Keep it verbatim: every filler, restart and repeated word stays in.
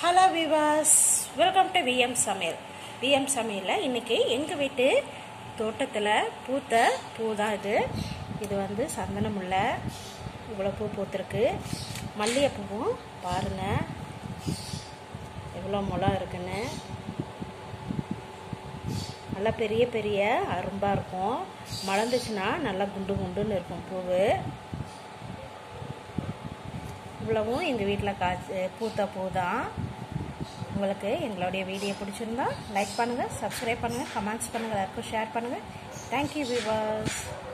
Hello விவாஸ், welcome to VM சமையல். VM சமையலில் இன்றைக்கி எங்கள் வீட்டு தோட்டத்தில் பூத்த பூ தான் இது. இது வந்து சந்தன முல்லை, இவ்வளோ பூ பூத்துருக்கு. மல்லிகைப்பூவும் பாருங்கள் எவ்வளோ முளம் இருக்குன்னு. நல்லா பெரிய பெரிய அரும்பாக இருக்கும். மலர்ந்துச்சுன்னா நல்லா குண்டு குண்டுன்னு இருக்கும் பூவு. இவ்வளவும் எங்கள் வீட்டில் காய்ச்சி பூத்த பூ தான். உங்களுக்கு எங்களுடைய வீடியோ பிடிச்சிருந்தா லைக் பண்ணுங்கள், சப்ஸ்கிரைப் பண்ணுங்கள், கமெண்ட்ஸ் பண்ணுங்கள், எல்லாருக்கும் ஷேர் பண்ணுங்கள். Thank you viewers.